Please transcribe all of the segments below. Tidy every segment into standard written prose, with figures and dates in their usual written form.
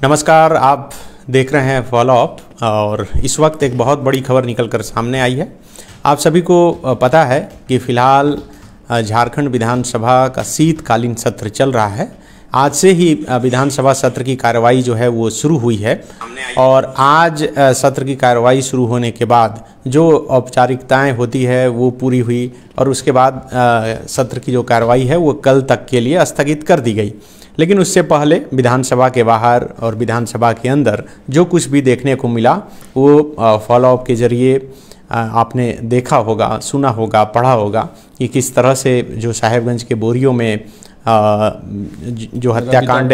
नमस्कार, आप देख रहे हैं फॉलो अप और इस वक्त एक बहुत बड़ी खबर निकल कर सामने आई है। आप सभी को पता है कि फ़िलहाल झारखंड विधानसभा का शीतकालीन सत्र चल रहा है। आज से ही विधानसभा सत्र की कार्रवाई जो है वो शुरू हुई है और आज सत्र की कार्रवाई शुरू होने के बाद जो औपचारिकताएं होती है वो पूरी हुई और उसके बाद सत्र की जो कार्रवाई है वो कल तक के लिए स्थगित कर दी गई। लेकिन उससे पहले विधानसभा के बाहर और विधानसभा के अंदर जो कुछ भी देखने को मिला वो फॉलो अप के ज़रिए आपने देखा होगा, सुना होगा, पढ़ा होगा कि किस तरह से जो साहेबगंज के बोरियों में जो हत्याकांड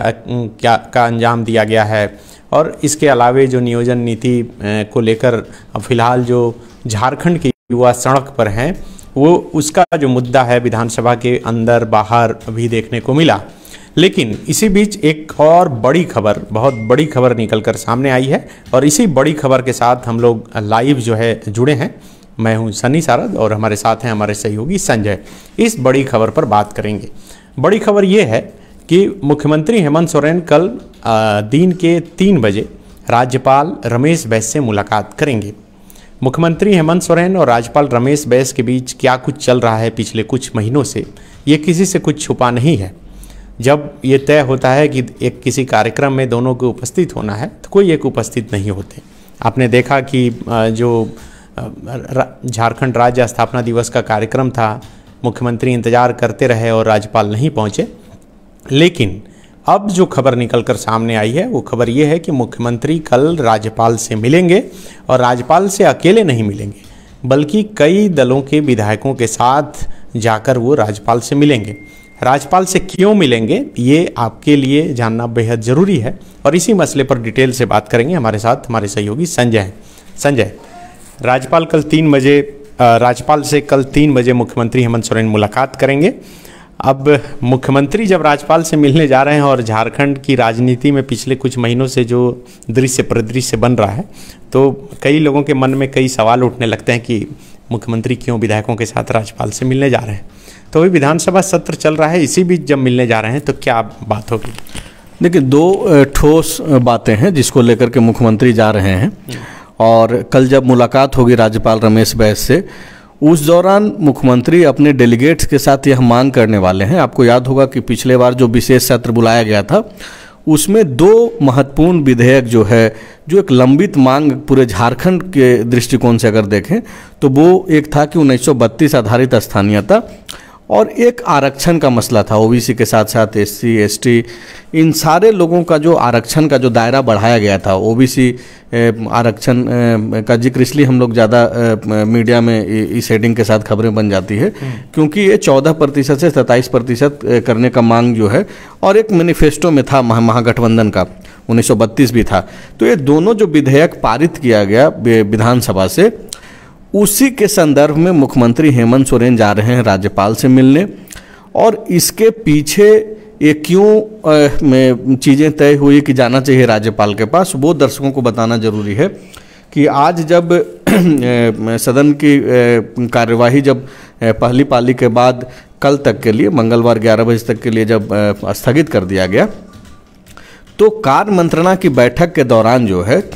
का अंजाम दिया गया है और इसके अलावे जो नियोजन नीति को लेकर फिलहाल जो झारखंड के युवा सड़क पर हैं वो उसका जो मुद्दा है विधानसभा के अंदर बाहर भी देखने को मिला। लेकिन इसी बीच एक और बड़ी खबर, बहुत बड़ी खबर निकल कर सामने आई है और इसी बड़ी खबर के साथ हम लोग लाइव जो है जुड़े हैं। मैं हूं सनी सारद और हमारे साथ हैं हमारे सहयोगी संजय। इस बड़ी खबर पर बात करेंगे। बड़ी खबर ये है कि मुख्यमंत्री हेमंत सोरेन कल दिन के 3 बजे राज्यपाल रमेश बैस से मुलाकात करेंगे। मुख्यमंत्री हेमंत सोरेन और राज्यपाल रमेश बैस के बीच क्या कुछ चल रहा है पिछले कुछ महीनों से, ये किसी से कुछ छुपा नहीं है। जब ये तय होता है कि एक किसी कार्यक्रम में दोनों को उपस्थित होना है तो कोई एक उपस्थित नहीं होते। आपने देखा कि जो झारखंड राज्य स्थापना दिवस का कार्यक्रम था, मुख्यमंत्री इंतजार करते रहे और राज्यपाल नहीं पहुंचे। लेकिन अब जो खबर निकल कर सामने आई है वो खबर ये है कि मुख्यमंत्री कल राज्यपाल से मिलेंगे और राज्यपाल से अकेले नहीं मिलेंगे बल्कि कई दलों के विधायकों के साथ जाकर वो राज्यपाल से मिलेंगे। राज्यपाल से क्यों मिलेंगे ये आपके लिए जानना बेहद ज़रूरी है और इसी मसले पर डिटेल से बात करेंगे। हमारे साथ हमारे सहयोगी संजय हैं। संजय, राज्यपाल से कल 3 बजे मुख्यमंत्री हेमंत सोरेन मुलाकात करेंगे। अब मुख्यमंत्री जब राज्यपाल से मिलने जा रहे हैं और झारखंड की राजनीति में पिछले कुछ महीनों से जो दृश्य परिदृश्य बन रहा है तो कई लोगों के मन में कई सवाल उठने लगते हैं कि मुख्यमंत्री क्यों विधायकों के साथ राज्यपाल से मिलने जा रहे हैं। तो अभी विधानसभा सत्र चल रहा है, इसी बीच जब मिलने जा रहे हैं तो क्या बात होगी? देखिए, 2 ठोस बातें हैं जिसको लेकर के मुख्यमंत्री जा रहे हैं और कल जब मुलाकात होगी राज्यपाल रमेश बैस से उस दौरान मुख्यमंत्री अपने डेलीगेट्स के साथ यह मांग करने वाले हैं। आपको याद होगा कि पिछले बार जो विशेष सत्र बुलाया गया था उसमें 2 महत्वपूर्ण विधेयक जो एक लंबित मांग पूरे झारखंड के दृष्टिकोण से अगर देखें तो वो एक था कि 1932 आधारित स्थानीयता और एक आरक्षण का मसला था। ओबीसी के साथ साथ एससी, एसटी, इन सारे लोगों का जो आरक्षण का जो दायरा बढ़ाया गया था। ओबीसी आरक्षण का जिक्र इसलिए हम लोग ज़्यादा मीडिया में इस हेडिंग के साथ खबरें बन जाती है क्योंकि ये 14% से 27% करने का मांग जो है और एक मैनिफेस्टो में था महागठबंधन का, 1932 भी था। तो ये दोनों जो विधेयक पारित किया गया विधानसभा से उसी के संदर्भ में मुख्यमंत्री हेमंत सोरेन जा रहे हैं राज्यपाल से मिलने। और इसके पीछे ये क्यों में चीज़ें तय हुई कि जाना चाहिए राज्यपाल के पास, वो दर्शकों को बताना जरूरी है कि आज जब सदन की कार्यवाही जब पहली पाली के बाद कल तक के लिए, मंगलवार 11 बजे तक के लिए जब स्थगित कर दिया गया तो कार्य मंत्रणा की बैठक के दौरान जो है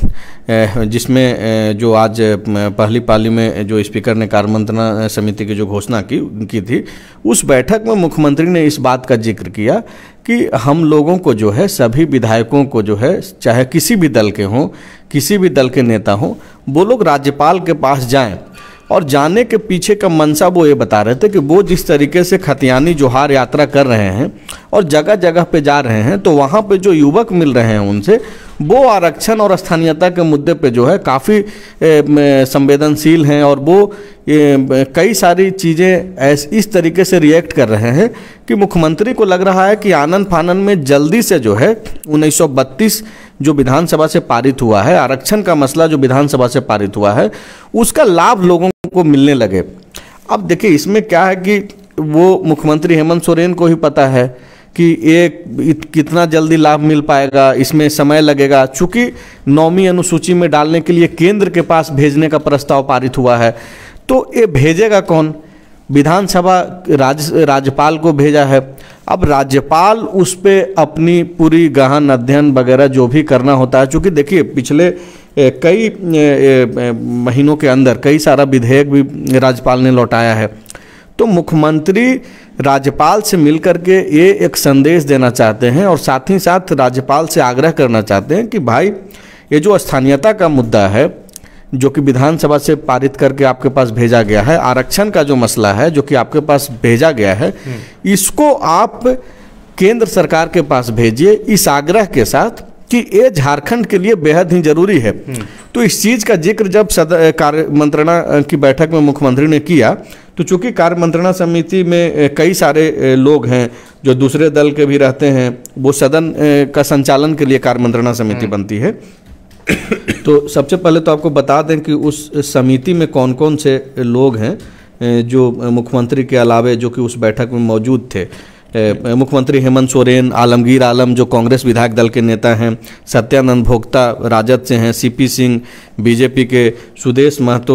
जिसमें जो आज पहली पाली में जो स्पीकर ने कार्य मंत्रणा समिति की जो घोषणा की थी उस बैठक में मुख्यमंत्री ने इस बात का जिक्र किया कि हम लोगों को जो है सभी विधायकों को जो है चाहे किसी भी दल के हों, किसी भी दल के नेता हों, वो लोग राज्यपाल के पास जाएं। और जाने के पीछे का मंशा वो ये बता रहे थे कि वो जिस तरीके से खतियानी जोहार यात्रा कर रहे हैं और जगह जगह पे जा रहे हैं तो वहाँ पे जो युवक मिल रहे हैं उनसे वो आरक्षण और स्थानीयता के मुद्दे पे जो है काफ़ी संवेदनशील हैं और वो कई सारी चीज़ें इस तरीके से रिएक्ट कर रहे हैं कि मुख्यमंत्री को लग रहा है कि आनन फानन में जल्दी से जो है 1932 जो विधानसभा से पारित हुआ है, आरक्षण का मसला जो विधानसभा से पारित हुआ है, उसका लाभ लोगों को मिलने लगे। अब देखिए इसमें क्या है कि वो मुख्यमंत्री हेमंत सोरेन को ही पता है कि कितना जल्दी लाभ मिल पाएगा, इसमें समय लगेगा। चूँकि 9वीं अनुसूची में डालने के लिए केंद्र के पास भेजने का प्रस्ताव पारित हुआ है तो ये भेजेगा कौन? विधानसभा राज्यपाल को भेजा है। अब राज्यपाल उस पर अपनी पूरी गहन अध्ययन वगैरह जो भी करना होता है, चूँकि देखिए पिछले कई महीनों के अंदर कई सारा विधेयक भी राज्यपाल ने लौटाया है, तो मुख्यमंत्री राज्यपाल से मिलकर के ये एक संदेश देना चाहते हैं और साथ ही साथ राज्यपाल से आग्रह करना चाहते हैं कि भाई ये जो स्थानीयता का मुद्दा है जो कि विधानसभा से पारित करके आपके पास भेजा गया है, आरक्षण का जो मसला है जो कि आपके पास भेजा गया है, इसको आप केंद्र सरकार के पास भेजिए इस आग्रह के साथ कि ये झारखंड के लिए बेहद ही जरूरी है। तो इस चीज़ का जिक्र जब कार्य मंत्रणा की बैठक में मुख्यमंत्री ने किया, तो चूंकि कार्य मंत्रणा समिति में कई सारे लोग हैं जो दूसरे दल के भी रहते हैं, वो सदन का संचालन के लिए कार्य मंत्रणा समिति बनती है। तो सबसे पहले तो आपको बता दें कि उस समिति में कौन कौन से लोग हैं जो मुख्यमंत्री के अलावे जो कि उस बैठक में मौजूद थे। मुख्यमंत्री हेमंत सोरेन, आलमगीर आलम जो कांग्रेस विधायक दल के नेता हैं, सत्यानंद भोक्ता राजद से हैं, सीपी सिंह बीजेपी के, सुदेश महतो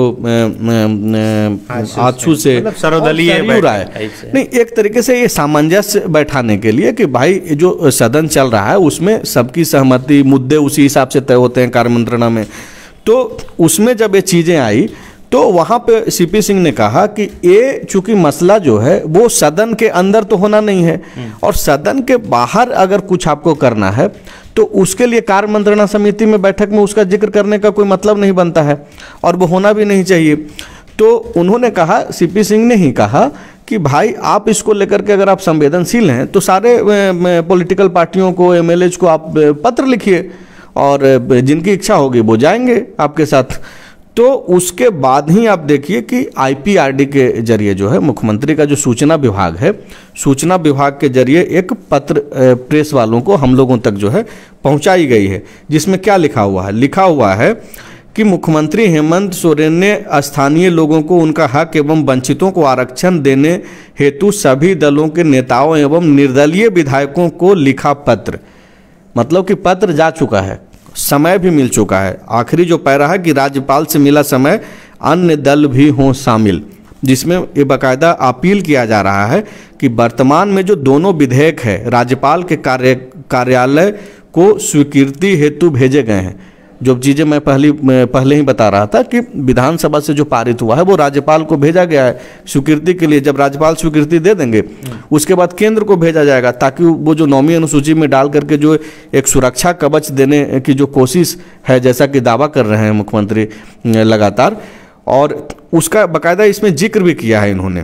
आजसू से, मतलब सर्वदलीय राय। नहीं, एक तरीके से ये सामंजस्य बैठाने के लिए कि भाई जो सदन चल रहा है उसमें सबकी सहमति, मुद्दे उसी हिसाब से तय होते हैं कार्य मंत्रणा में। तो उसमें जब ये चीज़ें आई तो वहाँ पे सीपी सिंह ने कहा कि ये चूंकि मसला जो है वो सदन के अंदर तो होना नहीं है और सदन के बाहर अगर कुछ आपको करना है तो उसके लिए कार्य मंत्रणा समिति में बैठक में उसका जिक्र करने का कोई मतलब नहीं बनता है और वो होना भी नहीं चाहिए। तो उन्होंने कहा, सीपी सिंह ने ही कहा कि भाई आप इसको लेकर के अगर आप संवेदनशील हैं तो सारे पॉलिटिकल पार्टियों को, एमएलएज को आप पत्र लिखिए और जिनकी इच्छा होगी वो जाएंगे आपके साथ। तो उसके बाद ही आप देखिए कि आईपीआरडी के जरिए जो है मुख्यमंत्री का जो सूचना विभाग है, सूचना विभाग के जरिए एक पत्र प्रेस वालों को, हम लोगों तक जो है पहुंचाई गई है, जिसमें क्या लिखा हुआ है? लिखा हुआ है कि मुख्यमंत्री हेमंत सोरेन ने स्थानीय लोगों को उनका हक एवं वंचितों को आरक्षण देने हेतु सभी दलों के नेताओं एवं निर्दलीय विधायकों को लिखा पत्र। मतलब कि पत्र जा चुका है, समय भी मिल चुका है। आखिरी जो पैरा है कि राज्यपाल से मिला समय अन्य दल भी हों शामिल, जिसमें ये बाकायदा अपील किया जा रहा है कि वर्तमान में जो दोनों विधेयक है राज्यपाल के कार्यालय को स्वीकृति हेतु भेजे गए हैं। जो चीज़ें मैं पहले ही बता रहा था कि विधानसभा से जो पारित हुआ है वो राज्यपाल को भेजा गया है स्वीकृति के लिए। जब राज्यपाल स्वीकृति दे देंगे उसके बाद केंद्र को भेजा जाएगा, ताकि वो जो 9वीं अनुसूची में डाल करके जो एक सुरक्षा कवच देने की जो कोशिश है, जैसा कि दावा कर रहे हैं मुख्यमंत्री लगातार, और उसका बाकायदा इसमें जिक्र भी किया है इन्होंने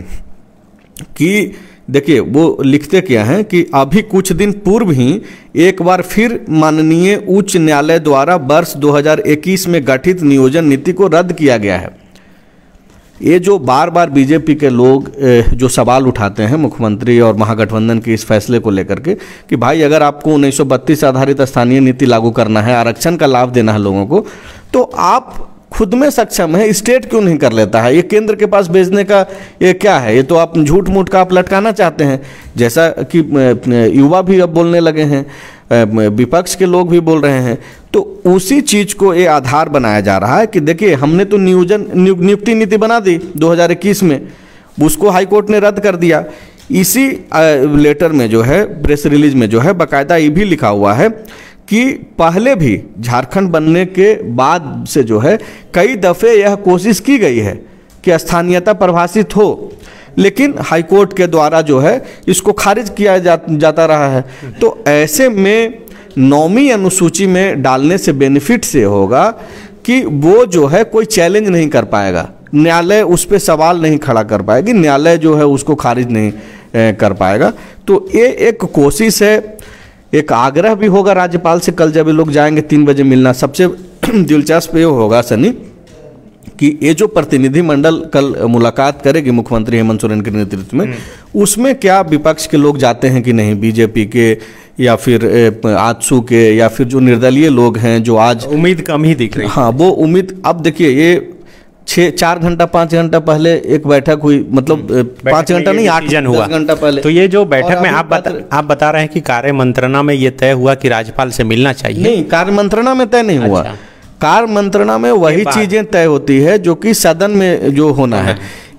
कि देखिए वो लिखते क्या हैं कि अभी कुछ दिन पूर्व ही एक बार फिर माननीय उच्च न्यायालय द्वारा वर्ष 2021 में गठित नियोजन नीति को रद्द किया गया है। ये जो बार बार बीजेपी के लोग जो सवाल उठाते हैं मुख्यमंत्री और महागठबंधन के इस फैसले को लेकर के कि भाई अगर आपको 1932 आधारित स्थानीय नीति लागू करना है, आरक्षण का लाभ देना है लोगों को, तो आप खुद में सक्षम है, स्टेट क्यों नहीं कर लेता है? ये केंद्र के पास भेजने का ये क्या है? ये तो आप झूठ मूठ का आप लटकाना चाहते हैं, जैसा कि युवा भी अब बोलने लगे हैं, विपक्ष के लोग भी बोल रहे हैं। तो उसी चीज को ये आधार बनाया जा रहा है कि देखिए हमने तो नियुक्ति नीति बना दी 2021 में, उसको हाईकोर्ट ने रद्द कर दिया। इसी लेटर में जो है, प्रेस रिलीज में जो है बाकायदा ये भी लिखा हुआ है कि पहले भी झारखंड बनने के बाद से जो है कई दफ़े यह कोशिश की गई है कि स्थानीयता परिभाषित हो, लेकिन हाईकोर्ट के द्वारा जो है इसको खारिज किया जाता रहा है। तो ऐसे में 9वीं अनुसूची में डालने से बेनिफिट से होगा कि वो जो है कोई चैलेंज नहीं कर पाएगा, न्यायालय उस पर सवाल नहीं खड़ा कर पाएगी, न्यायालय जो है उसको खारिज नहीं कर पाएगा। तो ये एक कोशिश है, एक आग्रह भी होगा राज्यपाल से। कल जब ये लोग जाएंगे 3 बजे मिलना, सबसे दिलचस्प ये होगा सनी कि ये जो प्रतिनिधि मंडल कल मुलाकात करेगी मुख्यमंत्री हेमंत सोरेन के नेतृत्व में, उसमें क्या विपक्ष के लोग जाते हैं कि नहीं, बीजेपी के या फिर आजसू के या फिर जो निर्दलीय लोग हैं जो आज उम्मीद कम ही दिख रही है। हाँ, वो उम्मीद, अब देखिए ये 4 घंटा 5 घंटा पहले एक बैठक हुई, मतलब 5 घंटा नहीं 8-10 घंटा पहले। तो ये जो बैठक में आप बता रहे हैं कि कार्य मंत्रणा में ये तय हुआ कि राज्यपाल से मिलना चाहिए? नहीं, कार्य मंत्रणा में तय नहीं हुआ। कार्य मंत्रणा में वही चीजें तय होती है जो कि सदन में जो होना है।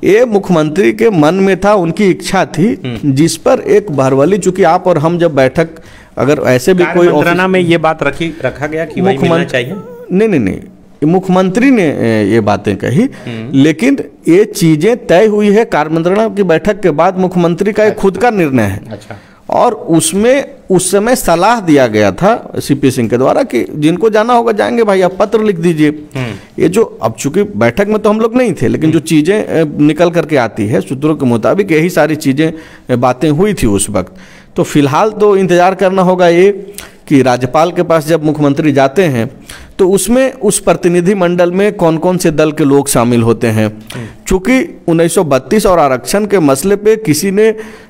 ये मुख्यमंत्री के मन में था, उनकी इच्छा थी, जिस पर एक बहरवली, चूंकि आप और हम जब बैठक अगर ऐसे भी कोई मंत्रणा में ये बात रखा गया कि भाई मिलना चाहिए, नहीं, मुख्यमंत्री ने ये बातें कही, लेकिन ये चीजें तय हुई है कार्यमंत्रणा की बैठक के बाद, मुख्यमंत्री का एक खुद का निर्णय है। अच्छा। और उसमें उस समय सलाह दिया गया था सीपी सिंह के द्वारा कि जिनको जाना होगा जाएंगे भाई, आप पत्र लिख दीजिए। ये जो अब चूंकि बैठक में तो हम लोग नहीं थे, लेकिन जो चीजें निकल करके आती है सूत्रों के मुताबिक यही सारी चीजें बातें हुई थी उस वक्त। तो फिलहाल तो इंतजार करना होगा ये कि राज्यपाल के पास जब मुख्यमंत्री जाते हैं तो उसमें उस प्रतिनिधि मंडल में कौन कौन से दल के लोग शामिल होते हैं। चूंकि 1932 और आरक्षण के मसले पे किसी ने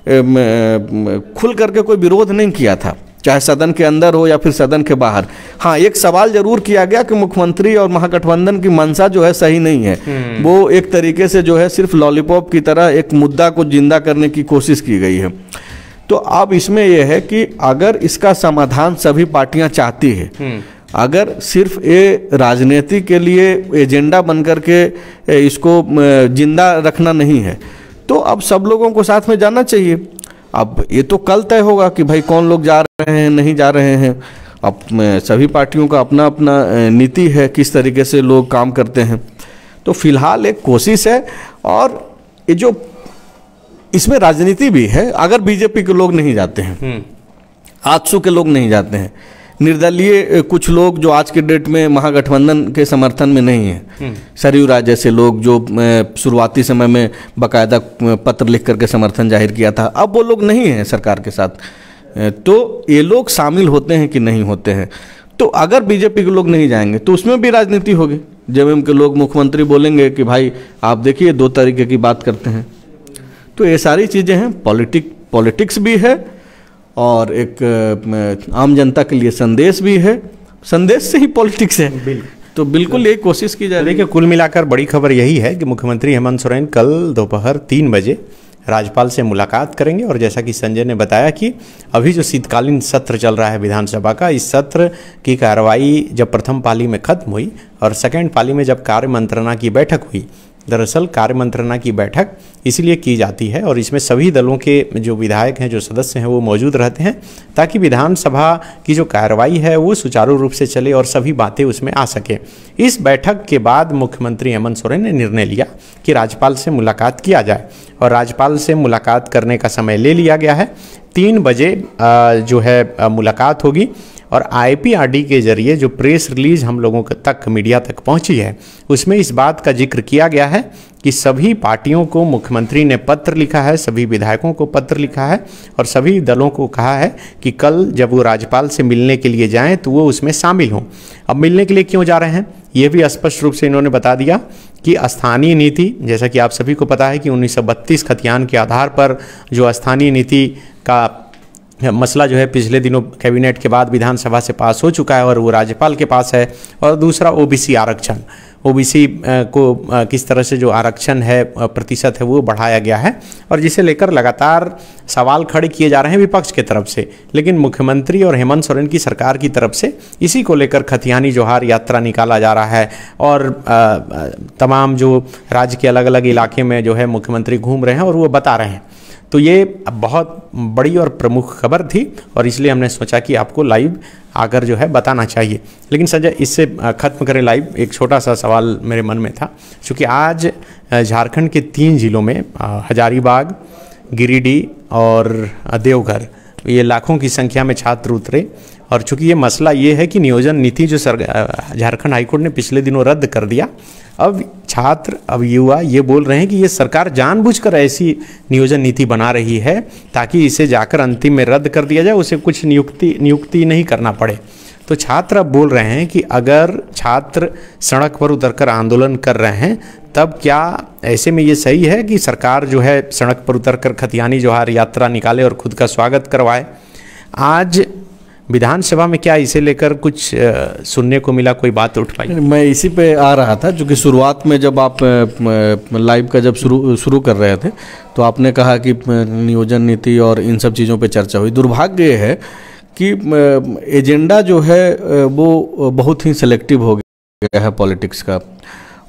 खुल करके कोई विरोध नहीं किया था, चाहे सदन के अंदर हो या फिर सदन के बाहर। हाँ, एक सवाल जरूर किया गया कि मुख्यमंत्री और महागठबंधन की मंशा जो है सही नहीं है, वो एक तरीके से जो है सिर्फ लॉलीपॉप की तरह एक मुद्दा को जिंदा करने की कोशिश की गई है। तो अब इसमें यह है कि अगर इसका समाधान सभी पार्टियां चाहती है, अगर सिर्फ ये राजनीति के लिए एजेंडा बनकर के इसको जिंदा रखना नहीं है, तो अब सब लोगों को साथ में जाना चाहिए। अब ये तो कल तय होगा कि भाई कौन लोग जा रहे हैं, नहीं जा रहे हैं। अब सभी पार्टियों का अपना अपना नीति है, किस तरीके से लोग काम करते हैं। तो फिलहाल एक कोशिश है, और ये जो इसमें राजनीति भी है। अगर बीजेपी के लोग नहीं जाते हैं, आजसू के लोग नहीं जाते हैं, निर्दलीय कुछ लोग जो आज के डेट में महागठबंधन के समर्थन में नहीं है, सरयू राय जैसे लोग जो शुरुआती समय में बाकायदा पत्र लिख करके समर्थन जाहिर किया था, अब वो लोग नहीं हैं सरकार के साथ। तो ये लोग शामिल होते हैं कि नहीं होते हैं। तो अगर बीजेपी के लोग नहीं जाएंगे तो उसमें भी राजनीति होगी। जेएमएम के लोग मुख्यमंत्री बोलेंगे कि भाई आप देखिए 2 तरीके की बात करते हैं। तो ये सारी चीज़ें हैं, पॉलिटिक्स भी है और एक आम जनता के लिए संदेश भी है, संदेश से ही पॉलिटिक्स है। तो बिल्कुल यही कोशिश की जा रही है। देखिए, कुल मिलाकर बड़ी खबर यही है कि मुख्यमंत्री हेमंत सोरेन कल दोपहर 3 बजे राज्यपाल से मुलाकात करेंगे। और जैसा कि संजय ने बताया कि अभी जो शीतकालीन सत्र चल रहा है विधानसभा का, इस सत्र की कार्रवाई जब प्रथम पाली में खत्म हुई और सेकेंड पाली में जब कार्य मंत्रणा की बैठक हुई, दरअसल कार्य मंत्रणा की बैठक इसलिए की जाती है और इसमें सभी दलों के जो विधायक हैं, जो सदस्य हैं, वो मौजूद रहते हैं ताकि विधानसभा की जो कार्रवाई है वो सुचारू रूप से चले और सभी बातें उसमें आ सके। इस बैठक के बाद मुख्यमंत्री हेमंत सोरेन ने निर्णय लिया कि राज्यपाल से मुलाकात किया जाए और राज्यपाल से मुलाकात करने का समय ले लिया गया है। 3 बजे जो है मुलाकात होगी और IPRD के जरिए जो प्रेस रिलीज हम लोगों तक, मीडिया तक पहुंची है, उसमें इस बात का जिक्र किया गया है कि सभी पार्टियों को मुख्यमंत्री ने पत्र लिखा है, सभी विधायकों को पत्र लिखा है और सभी दलों को कहा है कि कल जब वो राज्यपाल से मिलने के लिए जाएं तो वो उसमें शामिल हों। अब मिलने के लिए क्यों जा रहे हैं, ये भी स्पष्ट रूप से इन्होंने बता दिया कि स्थानीय नीति, जैसा कि आप सभी को पता है कि 1932 खतियान के आधार पर जो स्थानीय नीति का मसला जो है पिछले दिनों कैबिनेट के बाद विधानसभा से पास हो चुका है और वो राज्यपाल के पास है। और दूसरा OBC आरक्षण, OBC को किस तरह से जो आरक्षण है प्रतिशत है वो बढ़ाया गया है और जिसे लेकर लगातार सवाल खड़े किए जा रहे हैं विपक्ष के तरफ से। लेकिन मुख्यमंत्री और हेमंत सोरेन की सरकार की तरफ से इसी को लेकर खतियानी जोहार यात्रा निकाला जा रहा है और तमाम जो राज्य के अलग अलग इलाके में जो है मुख्यमंत्री घूम रहे हैं और वो बता रहे हैं। तो ये बहुत बड़ी और प्रमुख खबर थी और इसलिए हमने सोचा कि आपको लाइव आकर जो है बताना चाहिए। लेकिन संजय, इससे ख़त्म करें लाइव, एक छोटा सा सवाल मेरे मन में था। क्योंकि आज झारखंड के 3 जिलों में हजारीबाग, गिरिडीह और देवघर, ये लाखों की संख्या में छात्र उतरे और चूंकि ये मसला ये है कि नियोजन नीति जो झारखंड हाईकोर्ट ने पिछले दिनों रद्द कर दिया, अब छात्र, अब युवा ये बोल रहे हैं कि ये सरकार जानबूझकर ऐसी नियोजन नीति बना रही है ताकि इसे जाकर अंतिम में रद्द कर दिया जाए, उसे कुछ नियुक्ति नहीं करना पड़े। तो छात्र अब बोल रहे हैं कि अगर छात्र सड़क पर उतरकर आंदोलन कर रहे हैं तब क्या ऐसे में ये सही है कि सरकार जो है सड़क पर उतरकर खतियानी जोहार यात्रा निकाले और खुद का स्वागत करवाए। आज विधानसभा में क्या इसे लेकर कुछ सुनने को मिला, कोई बात उठ पाई? मैं इसी पे आ रहा था, क्योंकि शुरुआत में जब आप लाइव का जब शुरू कर रहे थे तो आपने कहा कि नियोजन नीति और इन सब चीज़ों पे चर्चा हुई। दुर्भाग्य ये है कि एजेंडा जो है वो बहुत ही सेलेक्टिव हो गया है पॉलिटिक्स का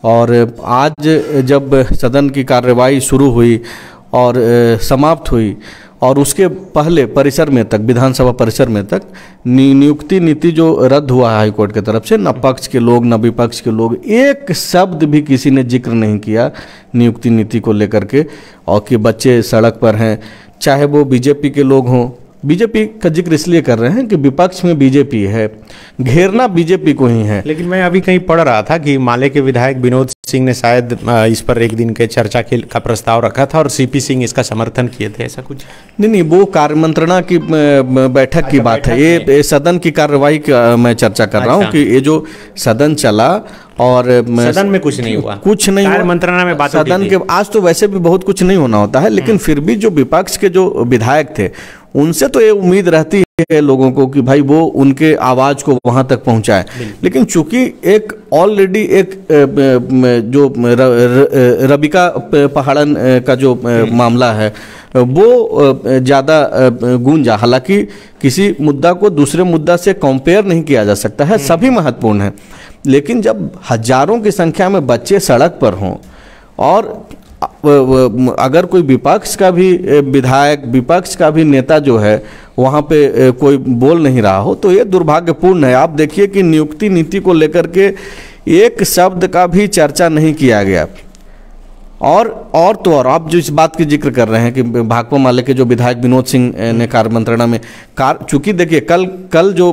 और आज जब सदन की कार्यवाही शुरू हुई और समाप्त हुई और उसके पहले परिसर में तक, विधानसभा परिसर में तक नियुक्ति नीति जो रद्द हुआ है हाईकोर्ट की तरफ से, न पक्ष के लोग न विपक्ष के लोग एक शब्द भी किसी ने जिक्र नहीं किया नियुक्ति नीति को लेकर के, और कि बच्चे सड़क पर हैं, चाहे वो बीजेपी के लोग हों। बीजेपी का जिक्र इसलिए कर रहे हैं कि विपक्ष में बीजेपी है, घेरना बीजेपी को ही है। लेकिन मैं अभी कहीं पढ़ रहा था कि माले के विधायक विनोद सिंह ने शायद इस पर एक दिन के चर्चा का प्रस्ताव रखा था और सीपी सिंह इसका समर्थन किए थे, ऐसा कुछ? नहीं, वो कार्यमंत्रणा की बैठक की बात है, ये सदन की कार्यवाही का मैं चर्चा कर रहा हूँ कि ये जो सदन चला और सदन में कुछ नहीं हुआ, कुछ नहीं हुआ, मंत्रणा में बात सदन के आज तो वैसे भी बहुत कुछ नहीं होना होता है, लेकिन फिर भी जो विपक्ष के जो विधायक थे उनसे तो ये उम्मीद रहती है लोगों को कि भाई वो उनके आवाज को वहां तक पहुंचाए। लेकिन चूंकि एक ऑलरेडी एक जो रबिका पहाड़न का जो मामला है वो ज़्यादा गूंजा, हालांकि किसी मुद्दा को दूसरे मुद्दा से कंपेयर नहीं किया जा सकता है, सभी महत्वपूर्ण है, लेकिन जब हजारों की संख्या में बच्चे सड़क पर हों और अगर कोई विपक्ष का भी विधायक, विपक्ष का भी नेता जो है वहाँ पे कोई बोल नहीं रहा हो, तो ये दुर्भाग्यपूर्ण है। आप देखिए कि नियुक्ति नीति को लेकर के एक शब्द का भी चर्चा नहीं किया गया। और तो और आप जो इस बात की जिक्र कर रहे हैं कि भाकपा माले के जो विधायक विनोद सिंह ने कार्यमंत्रणा में चूंकि देखिए कल जो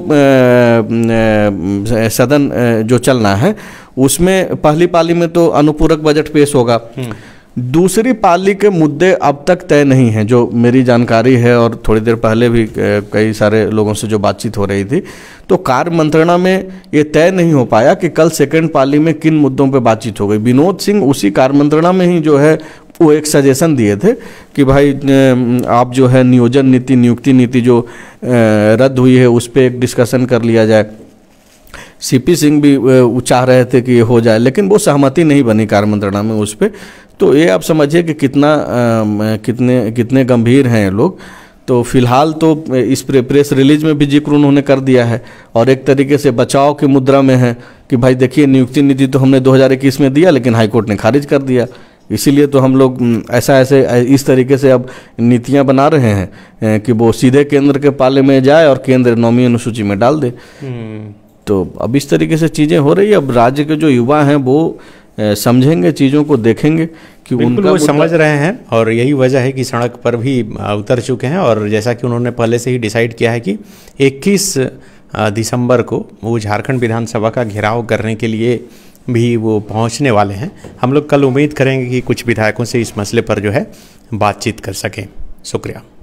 सदन जो चलना है उसमें पहली पाली में तो अनुपूरक बजट पेश होगा, दूसरी पाली के मुद्दे अब तक तय नहीं हैं, जो मेरी जानकारी है, और थोड़ी देर पहले भी कई सारे लोगों से जो बातचीत हो रही थी, तो कार्य मंत्रणा में ये तय नहीं हो पाया कि कल सेकंड पाली में किन मुद्दों पे बातचीत हो गई। विनोद सिंह उसी कार्य मंत्रणा में ही जो है वो एक सजेशन दिए थे कि भाई आप जो है नियोजन नीति, नियुक्ति नीति जो रद्द हुई है उस पर एक डिस्कशन कर लिया जाए। सीपी सिंह भी चाह रहे थे कि ये हो जाए, लेकिन वो सहमति नहीं बनी कार्य मंत्रणा में उस पर। तो ये आप समझिए कि कितने गंभीर हैं ये लोग। तो फिलहाल तो इस प्रेस रिलीज में भी जिक्र उन्होंने कर दिया है और एक तरीके से बचाव की मुद्रा में है कि भाई देखिए नियुक्ति नीति तो हमने 2021 में दिया, लेकिन हाईकोर्ट ने खारिज कर दिया, इसीलिए तो हम लोग इस तरीके से अब नीतियां बना रहे हैं कि वो सीधे केंद्र के पाले में जाए और केंद्र नौवीं अनुसूची में डाल दे। तो अब इस तरीके से चीज़ें हो रही है। अब राज्य के जो युवा हैं वो समझेंगे, चीज़ों को देखेंगे कि उनका वो समझ रहे हैं, और यही वजह है कि सड़क पर भी उतर चुके हैं। और जैसा कि उन्होंने पहले से ही डिसाइड किया है कि 21 दिसंबर को वो झारखंड विधानसभा का घेराव करने के लिए भी वो पहुंचने वाले हैं। हम लोग कल उम्मीद करेंगे कि कुछ विधायकों से इस मसले पर जो है बातचीत कर सकें। शुक्रिया।